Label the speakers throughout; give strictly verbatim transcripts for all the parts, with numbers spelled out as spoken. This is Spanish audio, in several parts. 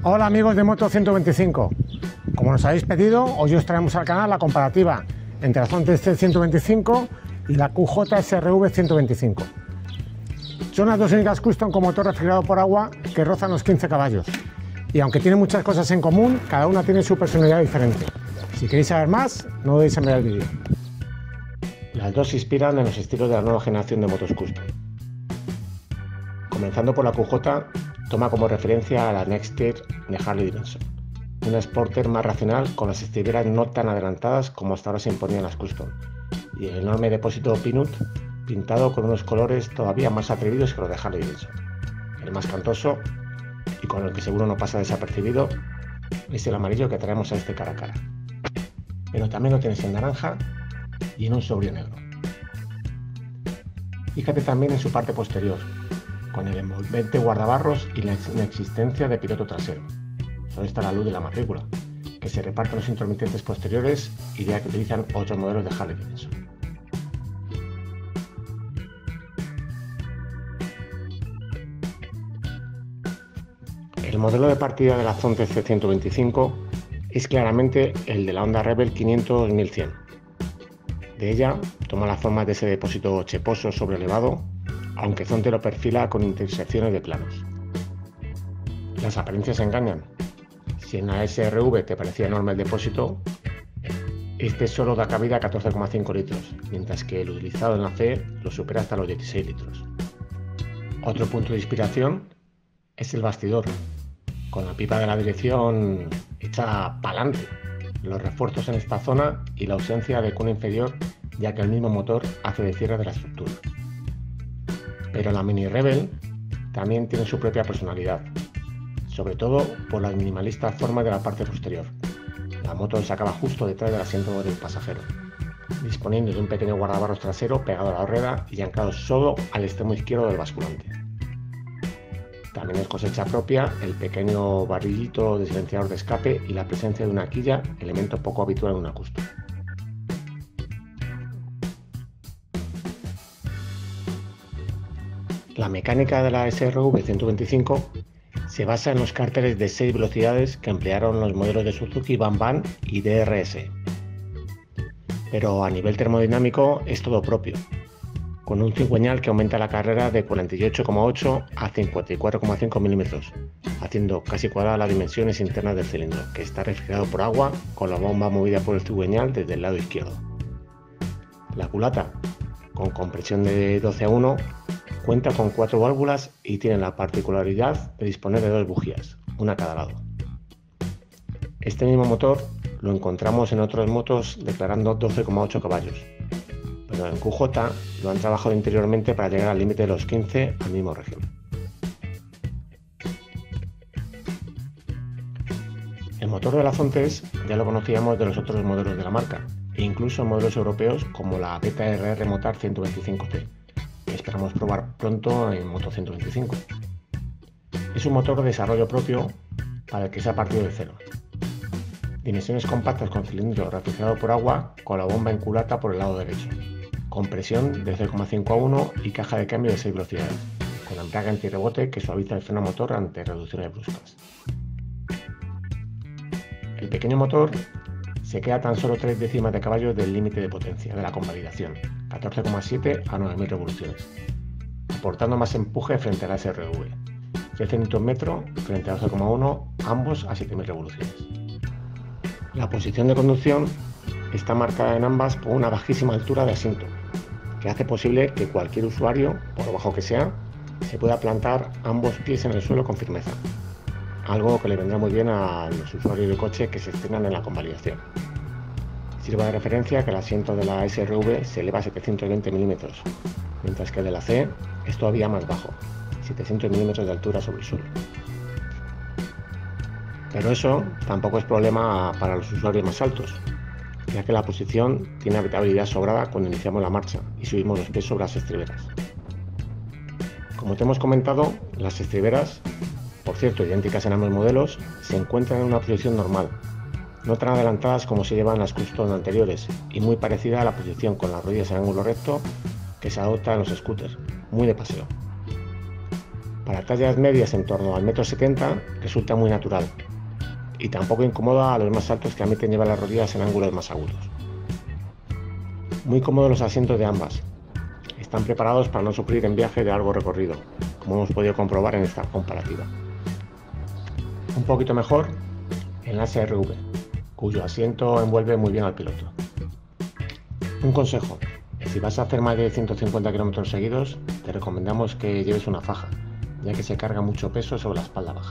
Speaker 1: Hola amigos de Moto ciento veinticinco, como nos habéis pedido, hoy os traemos al canal la comparativa entre la Zontes C ciento veinticinco y la Q J S R V ciento veinticinco. Son las dos únicas custom con motor refrigerado por agua que rozan los quince caballos. Y aunque tienen muchas cosas en común, cada una tiene su personalidad diferente. Si queréis saber más, no dudéis en ver el vídeo. Las dos se inspiran en los estilos de la nueva generación de motos custom. Comenzando por la Q J, toma como referencia a la Nexteer de Harley Davidson, una Sporter más racional con las estriberas no tan adelantadas como hasta ahora se imponían las custom, y el enorme depósito Peanut pintado con unos colores todavía más atrevidos que los de Harley Davidson. El más cantoso, y con el que seguro no pasa desapercibido, es el amarillo que traemos a este cara a cara. Pero también lo tienes en naranja y en un sobrio negro. Fíjate también en su parte posterior, con el envolvente guardabarros y la inexistencia de piloto trasero. Solo está la luz de la matrícula, que se reparten los intermitentes posteriores, idea que utilizan otros modelos de Harley Davidson. El modelo de partida de la Zontes C ciento veinticinco es claramente el de la Honda Rebel quinientos mil cien. De ella toma la forma de ese depósito cheposo sobrelevado, aunque Zonte lo perfila con intersecciones de planos. Las apariencias engañan. Si en la S R V te parecía enorme el depósito, este solo da cabida a catorce coma cinco litros, mientras que el utilizado en la C lo supera hasta los dieciséis litros. Otro punto de inspiración es el bastidor, con la pipa de la dirección hecha pa'lante, los refuerzos en esta zona y la ausencia de cuna inferior, ya que el mismo motor hace de cierre de la estructura. Pero la Mini Rebel también tiene su propia personalidad, sobre todo por las minimalistas formas de la parte posterior. La moto se acaba justo detrás del asiento del pasajero, disponiendo de un pequeño guardabarros trasero pegado a la rueda y anclado solo al extremo izquierdo del basculante. También es cosecha propia el pequeño varillito de silenciador de escape y la presencia de una quilla, elemento poco habitual en una custom. La mecánica de la S R V ciento veinticinco se basa en los cárteres de seis velocidades que emplearon los modelos de Suzuki Bam Bam y D R S. Pero a nivel termodinámico es todo propio, con un cigüeñal que aumenta la carrera de cuarenta y ocho coma ocho a cincuenta y cuatro coma cinco milímetros, haciendo casi cuadradas las dimensiones internas del cilindro, que está refrigerado por agua con la bomba movida por el cigüeñal desde el lado izquierdo. La culata, con compresión de doce a uno, cuenta con cuatro válvulas y tiene la particularidad de disponer de dos bujías, una a cada lado. Este mismo motor lo encontramos en otras motos declarando doce coma ocho caballos, pero en Q J lo han trabajado interiormente para llegar al límite de los quince al mismo régimen. El motor de la Zontes ya lo conocíamos de los otros modelos de la marca, e incluso en modelos europeos como la Beta R R Motar ciento veinticinco T, que esperamos probar pronto en Moto ciento veinticinco. Es un motor de desarrollo propio para el que se ha partido de cero. Dimensiones compactas con cilindro refrigerado por agua con la bomba en culata por el lado derecho, compresión de cero coma cinco a uno y caja de cambio de seis velocidades, con embrague antirrebote que suaviza el freno motor ante reducciones bruscas. El pequeño motor se queda tan solo tres décimas de caballos del límite de potencia de la convalidación, catorce coma siete a nueve mil revoluciones, aportando más empuje frente a la S R V, trece newton metros frente a doce coma uno, ambos a siete mil revoluciones. La posición de conducción está marcada en ambas por una bajísima altura de asiento, que hace posible que cualquier usuario, por bajo que sea, se pueda plantar ambos pies en el suelo con firmeza, algo que le vendrá muy bien a los usuarios de coche que se estrenan en la convalidación. Sirva de referencia que el asiento de la S R V se eleva a setecientos veinte milímetros, mientras que el de la C es todavía más bajo, setecientos milímetros de altura sobre el suelo. Pero eso tampoco es problema para los usuarios más altos, ya que la posición tiene habitabilidad sobrada cuando iniciamos la marcha y subimos los pies sobre las estriberas. Como te hemos comentado, las estriberas, por cierto idénticas en ambos modelos, se encuentran en una posición normal, no tan adelantadas como se llevan las custom anteriores y muy parecida a la posición con las rodillas en ángulo recto que se adopta en los scooters, muy de paseo. Para tallas medias en torno al metro setenta resulta muy natural y tampoco incomoda a los más altos que admiten llevar las rodillas en ángulos más agudos. Muy cómodos los asientos de ambas. Están preparados para no sufrir en viaje de largo recorrido, como hemos podido comprobar en esta comparativa. Un poquito mejor en la S R V, cuyo asiento envuelve muy bien al piloto. Un consejo: si vas a hacer más de ciento cincuenta kilómetros seguidos, te recomendamos que lleves una faja, ya que se carga mucho peso sobre la espalda baja.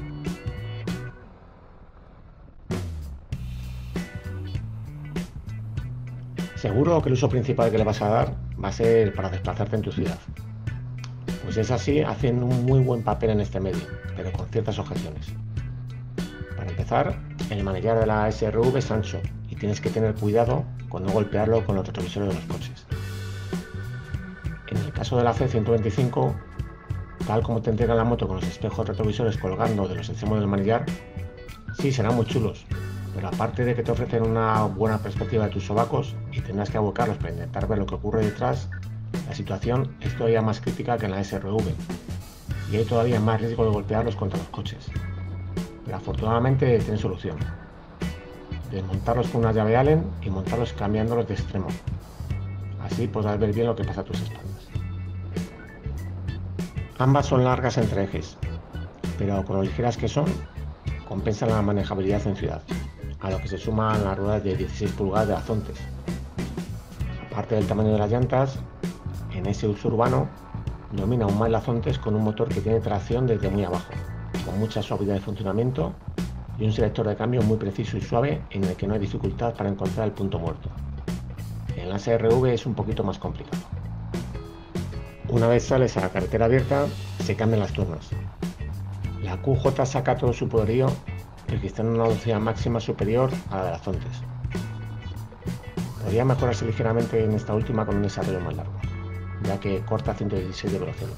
Speaker 1: Seguro que el uso principal que le vas a dar va a ser para desplazarte en tu ciudad. Pues es así, hacen un muy buen papel en este medio, pero con ciertas objeciones. Para empezar, el manillar de la S R V es ancho y tienes que tener cuidado con no golpearlo con los retrovisores de los coches. En el caso de la C ciento veinticinco, tal como te entrega la moto con los espejos retrovisores colgando de los extremos del manillar, sí, serán muy chulos, pero aparte de que te ofrecen una buena perspectiva de tus sobacos y tendrás que abocarlos para intentar ver lo que ocurre detrás, la situación es todavía más crítica que en la S R V y hay todavía más riesgo de golpearlos contra los coches. Pero afortunadamente tienen solución: desmontarlos con una llave Allen y montarlos cambiándolos de extremo. Así podrás ver bien lo que pasa a tus espaldas. Ambas son largas entre ejes, pero con lo ligeras que son, compensan la manejabilidad en ciudad, a lo que se suman las ruedas de dieciséis pulgadas de Azontes. Aparte del tamaño de las llantas, en ese uso urbano domina aún más el Azontes con un motor que tiene tracción desde muy abajo, con mucha suavidad de funcionamiento y un selector de cambio muy preciso y suave en el que no hay dificultad para encontrar el punto muerto. En la S R V es un poquito más complicado. Una vez sales a la carretera abierta, se cambian las turnas. La Q J saca todo su poderío registrando una velocidad máxima superior a la de las Azontes. Podría mejorarse ligeramente en esta última con un desarrollo más largo, ya que corta ciento dieciséis de velocidad.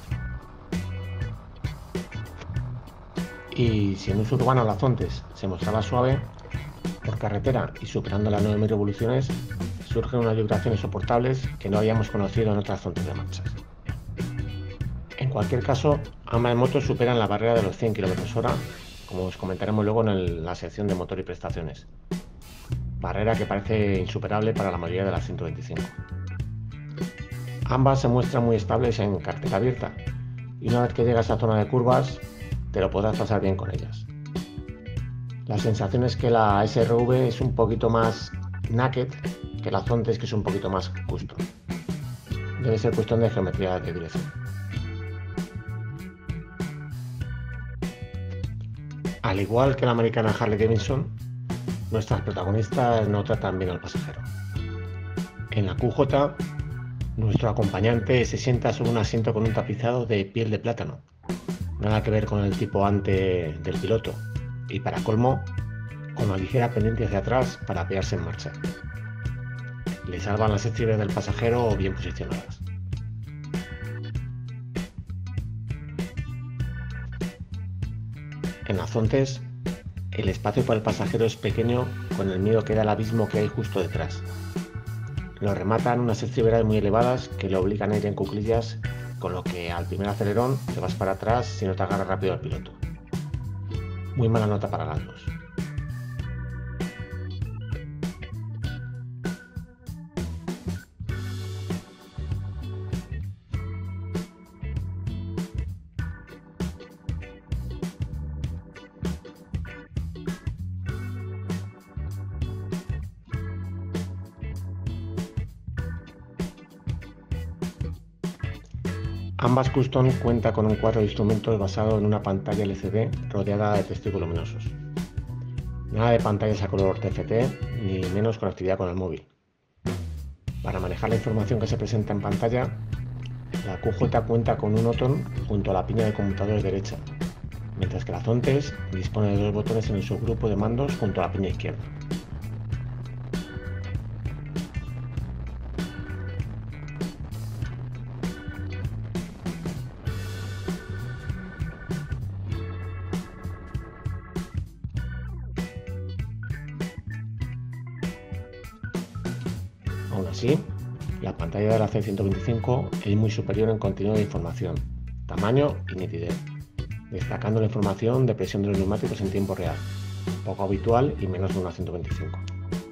Speaker 1: Y si en uso urbano la Azontes se mostraba suave, por carretera y superando las nueve mil revoluciones, surgen unas vibraciones soportables que no habíamos conocido en otras Azontes de marchas. En cualquier caso, ambas motos superan la barrera de los cien kilómetros hora, como os comentaremos luego en el, la sección de motor y prestaciones. Barrera que parece insuperable para la mayoría de las ciento veinticinco. Ambas se muestran muy estables en carretera abierta, y una vez que llegas a zona de curvas, te lo podrás pasar bien con ellas. La sensación es que la S R V es un poquito más naked que la Azontes, que es un poquito más custom. Debe ser cuestión de geometría de dirección. Al igual que la americana Harley Davidson, nuestras protagonistas no tratan bien al pasajero. En la Q J, nuestro acompañante se sienta sobre un asiento con un tapizado de piel de plátano, nada que ver con el tipo ante del piloto, y para colmo, con una ligera pendiente hacia atrás para apearse en marcha. Le salvan las estribes del pasajero bien posicionadas. En Azontes, el espacio para el pasajero es pequeño, con el miedo que da el abismo que hay justo detrás. Lo rematan unas estriberas muy elevadas que le obligan a ir en cuclillas, con lo que al primer acelerón te vas para atrás si no te agarra rápido al piloto. Muy mala nota para las dos. Ambas Custom cuenta con un cuadro de instrumentos basado en una pantalla L C D rodeada de testigos luminosos. Nada de pantallas a color T F T ni menos conectividad con el móvil. Para manejar la información que se presenta en pantalla, la Q J cuenta con un botón junto a la piña de computadores derecha, mientras que la Azontes dispone de dos botones en el subgrupo de mandos junto a la piña izquierda. Aún así, la pantalla de la C ciento veinticinco es muy superior en contenido de información, tamaño y nitidez. destacando la información de presión de los neumáticos en tiempo real, poco habitual y menos de una ciento veinticinco.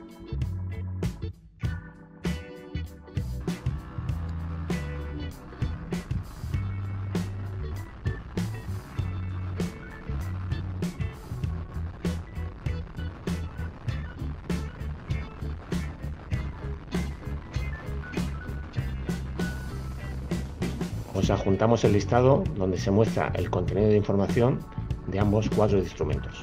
Speaker 1: Os adjuntamos el listado donde se muestra el contenido de información de ambos cuadros de instrumentos.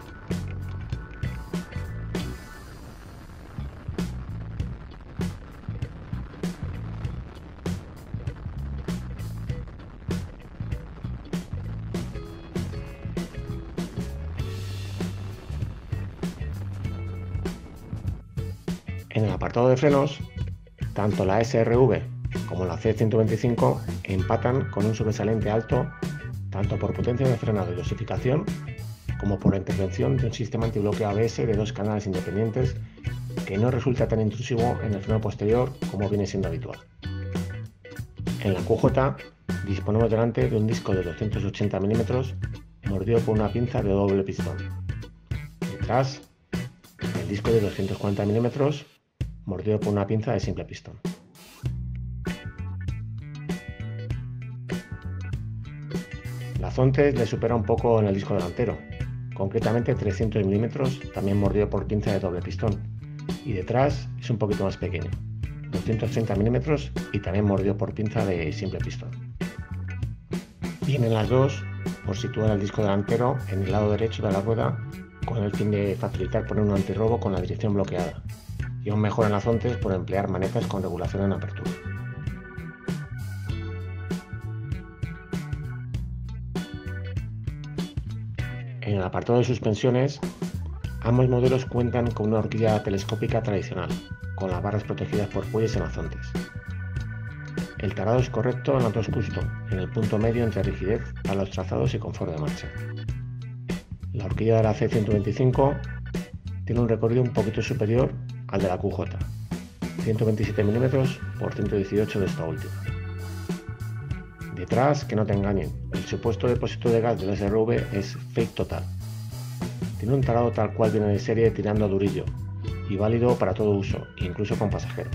Speaker 1: En el apartado de frenos, tanto la S R V como la C ciento veinticinco empatan con un sobresaliente alto tanto por potencia de frenado y dosificación como por la intervención de un sistema antibloqueo A B S de dos canales independientes que no resulta tan intrusivo en el freno posterior como viene siendo habitual. En la Q J disponemos delante de un disco de doscientos ochenta milímetros mordido por una pinza de doble pistón. Detrás, el disco de doscientos cuarenta milímetros mordido por una pinza de simple pistón. La Zontes le supera un poco en el disco delantero, concretamente trescientos milímetros, también mordido por pinza de doble pistón, y detrás es un poquito más pequeño, doscientos treinta milímetros y también mordido por pinza de simple pistón. Vienen las dos por situar el disco delantero en el lado derecho de la rueda con el fin de facilitar poner un antirrobo con la dirección bloqueada, y aún mejor en las Zontes por emplear manetas con regulación en apertura. En el apartado de suspensiones, ambos modelos cuentan con una horquilla telescópica tradicional, con las barras protegidas por fuelles en las Zontes. El tarado es correcto en los dos custom, en el punto medio entre rigidez para los trazados y confort de marcha. La horquilla de la C ciento veinticinco tiene un recorrido un poquito superior al de la Q J, ciento veintisiete milímetros por ciento dieciocho de esta última. Detrás, que no te engañen, el supuesto depósito de gas del S R V es fake total. Tiene un tarado tal cual viene de serie tirando a durillo y válido para todo uso, incluso con pasajero.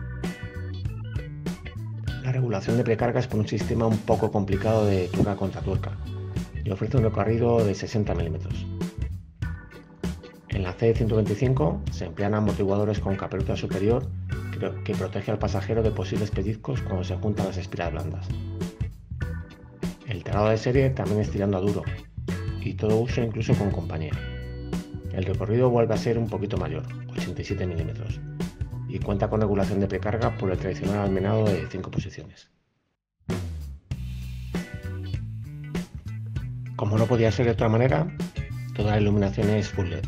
Speaker 1: La regulación de precarga es por un sistema un poco complicado de tuerca contra tuerca y ofrece un recorrido de sesenta milímetros. En la C ciento veinticinco se emplean amortiguadores con caperuza superior que protege al pasajero de posibles pellizcos cuando se juntan las espiras blandas. El tarado de serie también es tirando a duro y todo uso incluso con compañía. El recorrido vuelve a ser un poquito mayor, ochenta y siete milímetros, y cuenta con regulación de precarga por el tradicional almenado de cinco posiciones. Como no podía ser de otra manera, toda la iluminación es full L E D.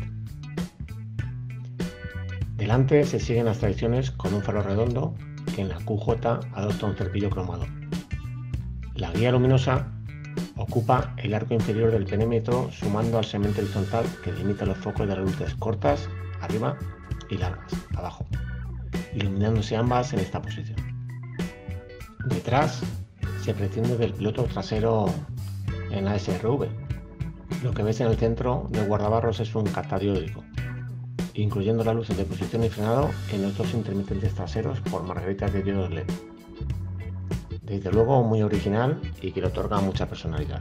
Speaker 1: Delante se siguen las tradiciones con un faro redondo que en la Q J adopta un cerquillo cromado. La guía luminosa ocupa el arco inferior del perímetro sumando al segmento horizontal que limita los focos de las luces cortas, arriba, y largas, abajo, iluminándose ambas en esta posición. Detrás se prescinde del piloto trasero en la S R V. Lo que ves en el centro del guardabarros es un captadiódico, incluyendo las luces de posición y frenado en los dos intermitentes traseros por margaritas de diodos L E D. Desde luego muy original y que le otorga mucha personalidad.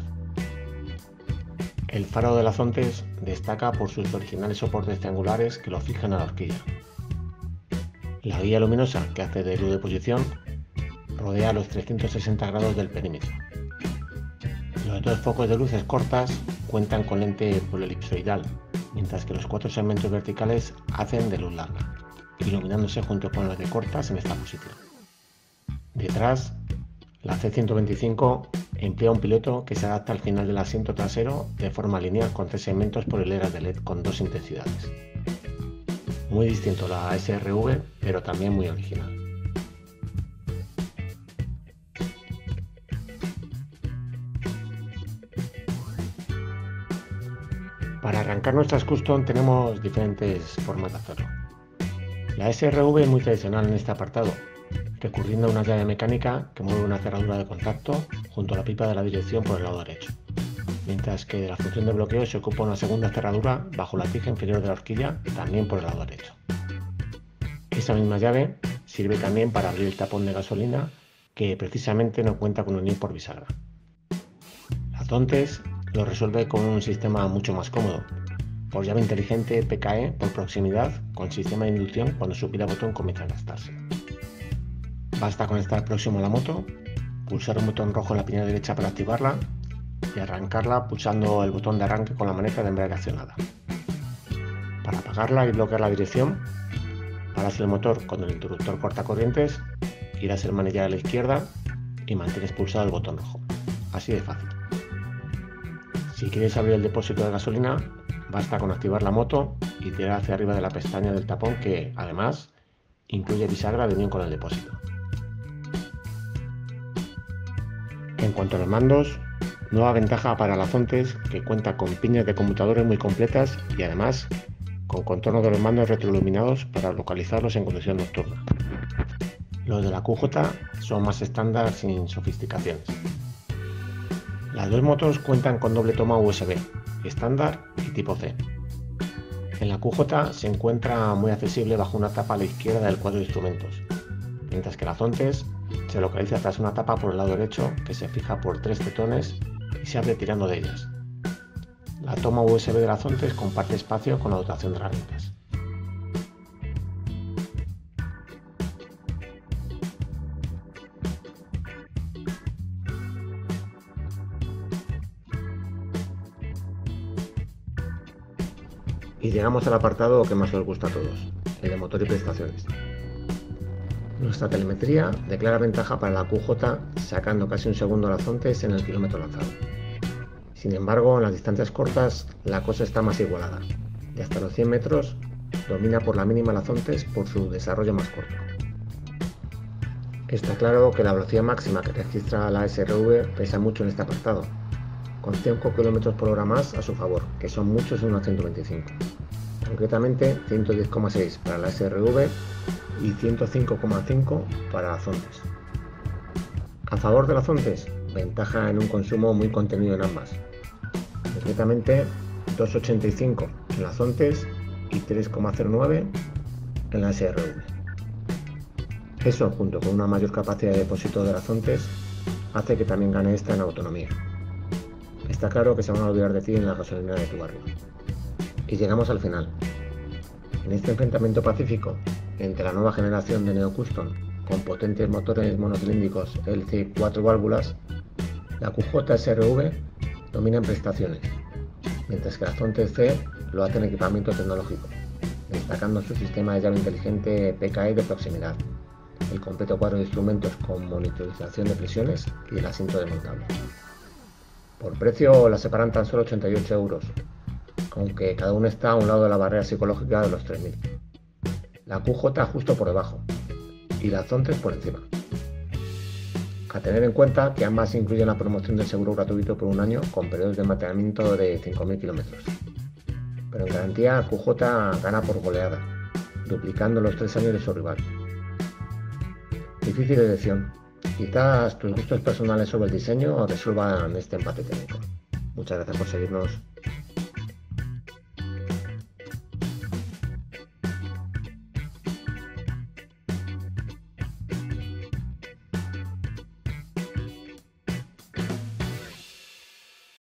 Speaker 1: El faro de las Zontes destaca por sus originales soportes triangulares que lo fijan a la horquilla. La guía luminosa, que hace de luz de posición, rodea los trescientos sesenta grados del perímetro. Los dos focos de luces cortas cuentan con lente polelipsoidal, mientras que los cuatro segmentos verticales hacen de luz larga, iluminándose junto con los de cortas en esta posición. Detrás, la C ciento veinticinco emplea un piloto que se adapta al final del asiento trasero de forma lineal con tres segmentos por hileras de L E D con dos intensidades. Muy distinto a la S R V, pero también muy original. Para arrancar nuestras custom tenemos diferentes formas de hacerlo. La S R V es muy tradicional en este apartado, recurriendo a una llave mecánica que mueve una cerradura de contacto junto a la pipa de la dirección por el lado derecho. mientras que de la función de bloqueo se ocupa una segunda cerradura bajo la tija inferior de la horquilla, también por el lado derecho. Esa misma llave sirve también para abrir el tapón de gasolina, que precisamente no cuenta con unir por bisagra. Azontes lo resuelve con un sistema mucho más cómodo, por llave inteligente P K E por proximidad con sistema de inducción cuando su pila botón comienza a gastarse. Basta con estar próximo a la moto, pulsar un botón rojo en la piña derecha para activarla y arrancarla pulsando el botón de arranque con la maneta de embrague accionada. Para apagarla y bloquear la dirección, paras el motor con el interruptor cortacorrientes, giras el manillar a la izquierda y mantienes pulsado el botón rojo. Así de fácil. Si quieres abrir el depósito de gasolina, basta con activar la moto y tirar hacia arriba de la pestaña del tapón, que además incluye bisagra de unión con el depósito. En cuanto a los mandos, nueva ventaja para el Azontes, que cuenta con piñas de conmutadores muy completas y además con contornos de los mandos retroiluminados para localizarlos en conducción nocturna. Los de la Q J son más estándar sin sofisticaciones. Las dos motos cuentan con doble toma U S B, estándar y tipo C. En la Q J se encuentra muy accesible bajo una tapa a la izquierda del cuadro de instrumentos, mientras que el Azontes se localiza tras una tapa por el lado derecho que se fija por tres tetones y se abre tirando de ellas. La toma U S B del Azontes comparte espacio con la dotación de herramientas. Y llegamos al apartado que más os gusta a todos, el de motor y prestaciones. Nuestra telemetría declara ventaja para la Q J, sacando casi un segundo al Azontes en el kilómetro lanzado. Sin embargo, en las distancias cortas la cosa está más igualada, y hasta los cien metros domina por la mínima el Azontes por su desarrollo más corto. Está claro que la velocidad máxima que registra la S R V pesa mucho en este apartado, con cinco kilómetros por hora más a su favor, que son muchos en una ciento veinticinco. Concretamente ciento diez coma seis para la S R V y ciento cinco coma cinco para Azontes. A favor del Azontes, ventaja en un consumo muy contenido en ambas. Concretamente dos coma ochenta y cinco en la Azontes y tres coma cero nueve en la S R V. Eso, junto con una mayor capacidad de depósito de Azontes, hace que también gane esta en autonomía. Está claro que se van a olvidar de ti en la gasolinera de tu barrio. Y llegamos al final. En este enfrentamiento pacífico entre la nueva generación de Neo Custom con potentes motores monocilíndricos L C cuatro válvulas, la Q J S R V domina en prestaciones, mientras que la Azontes C lo hace en equipamiento tecnológico, destacando su sistema de llave inteligente P K E de proximidad, el completo cuadro de instrumentos con monitorización de presiones y el asiento desmontable. Por precio la separan tan solo ochenta y ocho euros, aunque cada uno está a un lado de la barrera psicológica de los tres mil. La Q J justo por debajo y la Azontes por encima. A tener en cuenta que ambas incluyen la promoción del seguro gratuito por un año con periodos de mantenimiento de cinco mil kilómetros. Pero en garantía Q J gana por goleada, duplicando los tres años de su rival. Difícil elección. Quizás tus gustos personales sobre el diseño resuelvan este empate técnico. Muchas gracias por seguirnos.